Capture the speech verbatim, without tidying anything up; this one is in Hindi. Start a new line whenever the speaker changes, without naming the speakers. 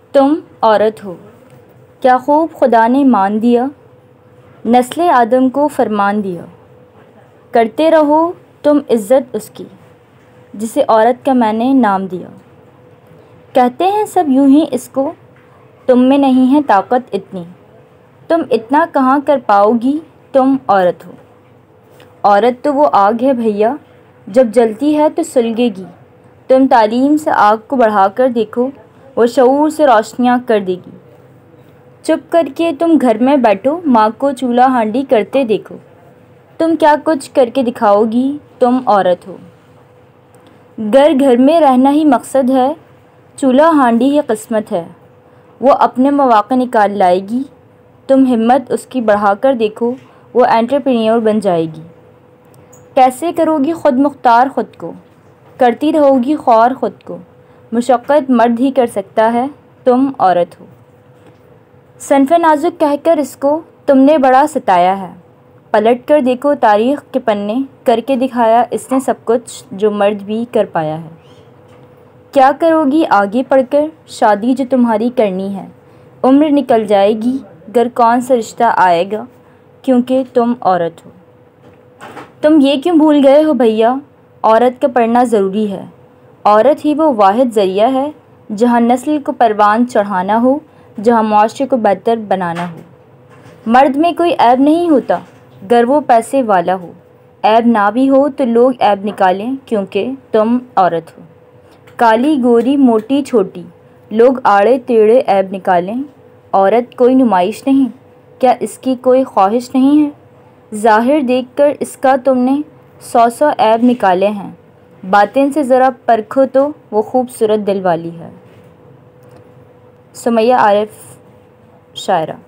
तुम औरत हो, क्या खूब खुदा ने मान दिया, नस्ले आदम को फरमान दिया। करते रहो तुम इज़्ज़त उसकी, जिसे औरत का मैंने नाम दिया। कहते हैं सब यूं ही इसको, तुम में नहीं है ताकत इतनी, तुम इतना कहाँ कर पाओगी, तुम औरत हो। औरत तो वो आग है भैया, जब जलती है तो सुलगेगी। तुम तालीम से आग को बढ़ाकर देखो, वो शऊर से रोशनियाँ कर देगी। चुप करके तुम घर में बैठो, माँ को चूल्हा हांडी करते देखो। तुम क्या कुछ करके दिखाओगी, तुम औरत हो। घर घर में रहना ही मकसद है, चूल्हा हांडी ही किस्मत है। वो अपने मौक़े निकाल लाएगी, तुम हिम्मत उसकी बढ़ाकर देखो, वो एंटरप्रेन्योर बन जाएगी। कैसे करोगी ख़ुद मुख्तार ख़ुद को, करती रहोगी ख्वार ख़ुद को। मुशक्क़त मर्द ही कर सकता है, तुम औरत हो। सन्फ़ नाज़ुक कहकर इसको तुमने बड़ा सताया है, पलट कर देखो तारीख़ के पन्ने, करके दिखाया इसने सब कुछ जो मर्द भी कर पाया है। क्या करोगी आगे पढ़कर, शादी जो तुम्हारी करनी है, उम्र निकल जाएगी, गर कौन सा रिश्ता आएगा, क्योंकि तुम औरत हो। तुम ये क्यों भूल गए हो भैया, औरत का पढ़ना ज़रूरी है। औरत ही वो वाहिद ज़रिया है, जहाँ नस्ल को परवान चढ़ाना हो, जहाँ मुआशरे को बेहतर बनाना हो। मर्द में कोई ऐब नहीं होता, गर वो पैसे वाला हो। ऐब ना भी हो तो लोग ऐब निकालें, क्योंकि तुम औरत हो। काली गोरी मोटी छोटी, लोग आड़े टेढ़े ऐब निकालें। औरत कोई नुमाइश नहीं, क्या इसकी कोई ख्वाहिश नहीं है। ज़ाहिर देखकर इसका तुमने सौ सौ ऐब निकाले हैं, बातिन से ज़रा परखो तो वो खूबसूरत दिल वाली है। सुमैया आरिफ, शायरा।